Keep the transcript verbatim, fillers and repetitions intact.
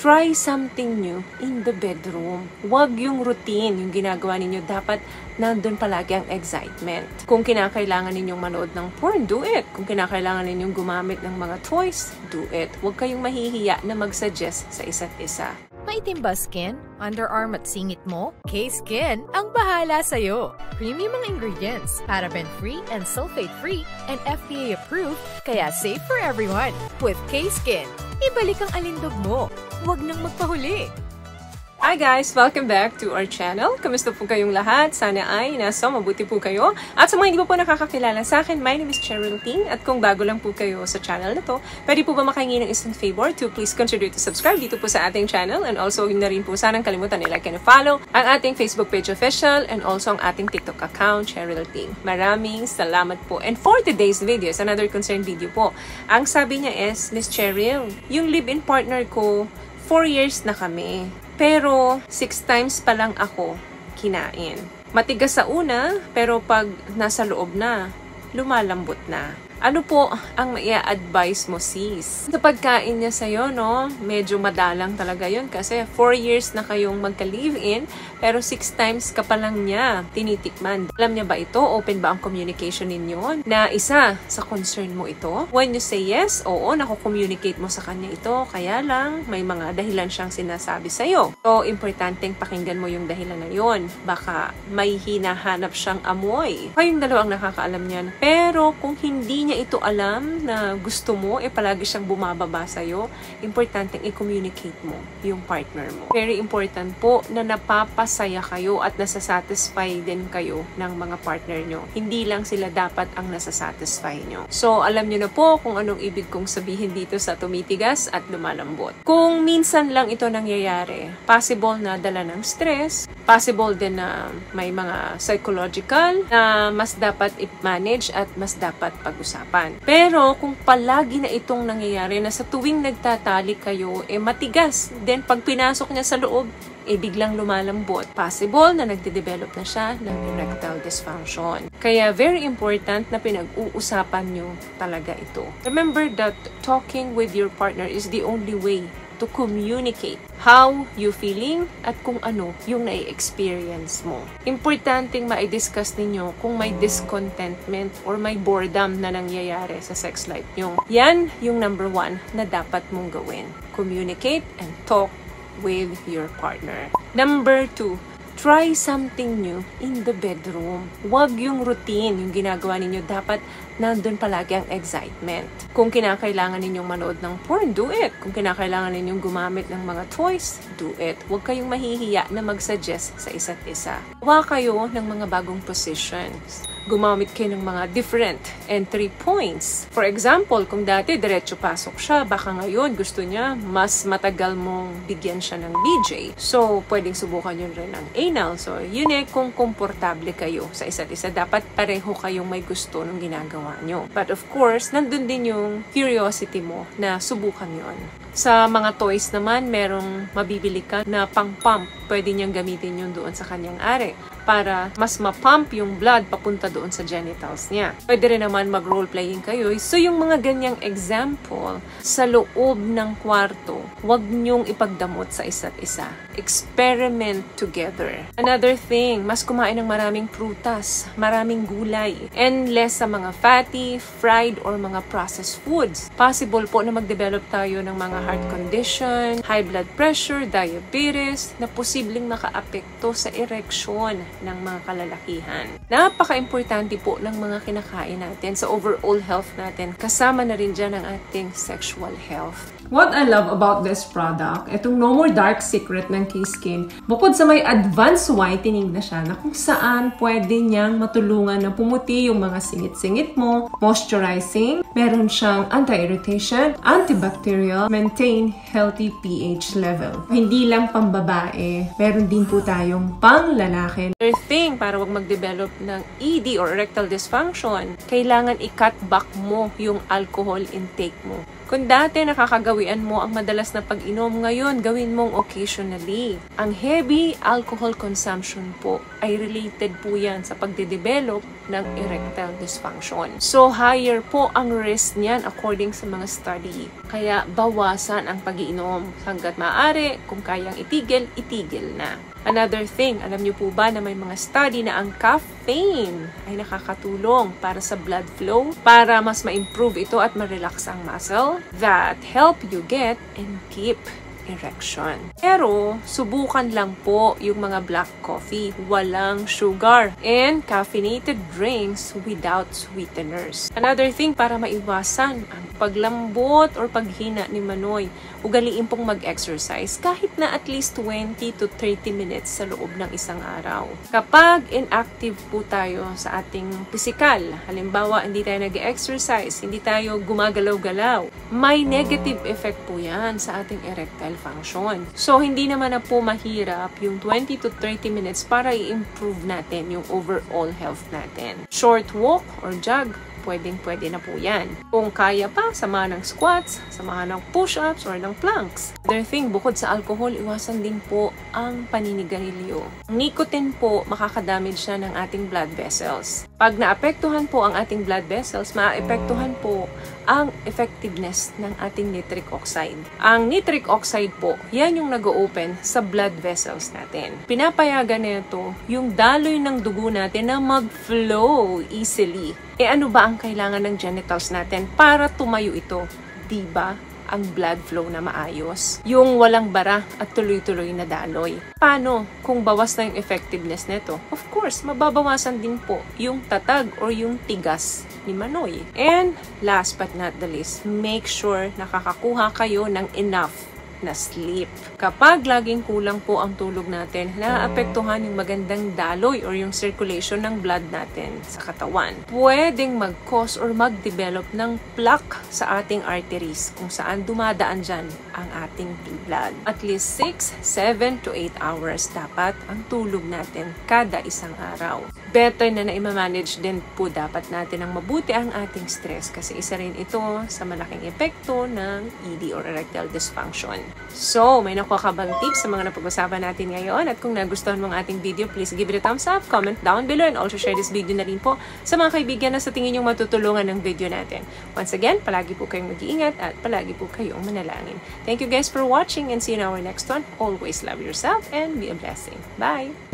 try something new in the bedroom. Huwag yung routine, yung ginagawa ninyo. Dapat nandun palagi ang excitement. Kung kinakailangan ninyong manood ng porn, do it. Kung kinakailangan ninyong gumamit ng mga toys, do it. Huwag kayong mahihiya na mag-suggest sa isa't isa. Maitim ba skin? Underarm at singit mo? K-Skin ang bahala sa'yo. Premium ang ingredients, paraben-free and sulfate-free, and F D A approved, kaya safe for everyone. With K-Skin, ibalik ang alindog mo. Huwag nang magpahuli. Hi guys! Welcome back to our channel. Kamusta po kayong lahat? Sana ay nasa mabuti po kayo. At sa mga hindi po po nakakakilala sa akin, my name is Cheryl Ting. At kung bago lang po kayo sa channel na to, pwede po ba makahingi ng isang favor to please consider to subscribe dito po sa ating channel. And also, yun na rin po sanang kalimutan nila like and follow ang ating Facebook page official and also ang ating TikTok account, Cheryl Ting. Maraming salamat po. And for today's video, is another concern video po. Ang sabi niya is, Miss Cheryl, yung live-in partner ko, four years na kami. Pero, six times pa lang ako kinain. Matigas sa una, pero pag nasa loob na, lumalambot na. Ano po ang maia-advise mo, sis? Sa pagkain niya sa'yo, no? Medyo madalang talaga yun kasi four years na kayong magka-live-in, pero six times ka pa lang niya tinitikman. Alam niya ba ito? Open ba ang communication ninyo? Na isa sa concern mo ito? When you say yes, oo, naku-communicate mo sa kanya ito, kaya lang may mga dahilan siyang sinasabi sa'yo. So, importanteng pakinggan mo yung dahilan na yun. Baka may hinahanap siyang amoy. Kayong dalawang nakakaalam niyan. Pero kung hindi niya ito alam na gusto mo, eh palagi siyang bumababa sa'yo, importanteng i-communicate mo yung partner mo. Very important po na napapasaya kayo at nasasatisfy din kayo ng mga partner nyo. Hindi lang sila dapat ang nasasatisfy nyo. So, alam nyo na po kung anong ibig kong sabihin dito sa tumitigas at lumalambot. Kung minsan lang ito nangyayari, possible na dala ng stress, possible din na may mga psychological na mas dapat i-manage at mas dapat pag-usapan. Pero kung palagi na itong nangyayari na sa tuwing nagtatalik kayo, eh matigas. Then pag pinasok niya sa loob, eh biglang lumalambot. Possible na nagde-develop na siya ng erectile dysfunction. Kaya very important na pinag-uusapan nyo talaga ito. Remember that talking with your partner is the only way to communicate how you feeling at kung ano yung nai-experience mo. Importanteng ma-discuss ninyo kung may discontentment or may boredom na nangyayari sa sex life nyo. Yan yung number one na dapat mong gawin. Communicate and talk with your partner. Number two, try something new in the bedroom. Huwag yung routine, yung ginagawa ninyo. Dapat nandun palagi ang excitement. Kung kinakailangan ninyong manood ng porn, do it. Kung kinakailangan ninyong gumamit ng mga toys, do it. Huwag kayong mahihiya na mag-suggest sa isa't isa. Huwag kayo ng mga bagong positions. Gumamit kayo ng mga different entry points. For example, kung dati diretso pasok siya, baka ngayon gusto niya mas matagal mong bigyan siya ng B J. So, pwedeng subukan yun rin ng anal. So, yun eh, kung komportable kayo sa isa't isa, dapat pareho kayong may gusto ng ginagawa nyo. But of course, nandun din yung curiosity mo na subukan yon. Sa mga toys naman, merong mabibili ka na pang-pump. Pwede niyang gamitin yun doon sa kanyang are para mas ma-pump yung blood papunta doon sa genitals niya. Pwede rin naman mag-role-playing kayo. So, yung mga ganyang example, sa loob ng kwarto, huwag niyong ipagdamot sa isa't isa. Experiment together. Another thing, mas kumain ng maraming prutas, maraming gulay, and less sa mga fatty, fried, or mga processed foods. Possible po na mag-develop tayo ng mga heart condition, high blood pressure, diabetes, na posibleng makaapekto sa ereksyon ng mga kalalakihan. Napaka-importante po ng mga kinakain natin sa overall health natin. Kasama na rin dyan ang ating sexual health. What I love about this product, itong No More Dark Secret ng K-Skin, bukod sa may advanced whitening na siya na kung saan pwede niyang matulungan na pumuti yung mga singit-singit mo, moisturizing, meron siyang anti-irritation, antibacterial, maintain healthy pH level. Hindi lang pambabae, meron din po tayong pang-lalaki. Another thing, para wag mag-develop ng E D or erectile dysfunction, kailangan i-cut back mo yung alcohol intake mo. Kung dati nakakagawian mo ang madalas na pag-inom, ngayon gawin mong occasionally. Ang heavy alcohol consumption po ay related po yan sa pagde-develop ng erectile dysfunction. So, higher po ang risk niyan according sa mga study. Kaya, bawasan ang pag-iinom. Hanggat maaari, kung kayang itigil, itigil na. Another thing, alam niyo po ba na may mga study na ang caffeine ay nakakatulong para sa blood flow, para mas ma-improve ito at ma-relax ang muscle that help you get and keep erection. Pero, subukan lang po yung mga black coffee, walang sugar, and caffeinated drinks without sweeteners. Another thing, para maiwasan ang paglambot or paghina ni Manoy, ugaliin pong mag-exercise kahit na at least twenty to thirty minutes sa loob ng isang araw. Kapag inactive po tayo sa ating pisikal, halimbawa hindi tayo nag-exercise, hindi tayo gumagalaw-galaw, may negative effect po yan sa ating erectile function. So, hindi naman na po mahirap yung twenty to thirty minutes para i-improve natin yung overall health natin. Short walk or jog, pwedeng-pwede na po yan. Kung kaya pa, samahan ng squats, samahan ng push-ups, or ng planks. Other thing, bukod sa alcohol, iwasan din po ang paninigarilyo. Nicotine po, makakadamage siya ng ating blood vessels. Pag naapektuhan po ang ating blood vessels, maaapektuhan po ang effectiveness ng ating nitric oxide. Ang nitric oxide po, yan yung nag-open sa blood vessels natin. Pinapayagan na ito yung daloy ng dugo natin na mag-flow easily. E ano ba ang kailangan ng genitals natin para tumayo ito? Diba? Ang blood flow na maayos. Yung walang bara at tuloy-tuloy na daloy. Paano kung bawas na yung effectiveness nito? Of course, mababawasan din po yung tatag or yung tigas ni Manoy. And last but not the least, make sure nakakakuha kayo ng enough na sleep. Kapag laging kulang po ang tulog natin, naapektuhan yung magandang daloy or yung circulation ng blood natin sa katawan. Pwedeng mag-cause or mag-develop ng plaque sa ating arteries kung saan dumadaan dyan ang ating blood. At least six, seven to eight hours dapat ang tulog natin kada isang araw. Better na na-manage din po dapat natin ang mabuti ang ating stress kasi isa rin ito sa malaking epekto ng E D or erectile dysfunction. So, may nakuha ka bang tips sa mga napag-usapan natin ngayon? At kung nagustuhan mo ang ating video, please give it a thumbs up, comment down below, and also share this video na rin po sa mga kaibigan na sa tingin yung matutulungan ng video natin. Once again, palagi po kayong mag-iingat at palagi po kayong manalangin. Thank you guys for watching and see you in our next one. Always love yourself and be a blessing. Bye!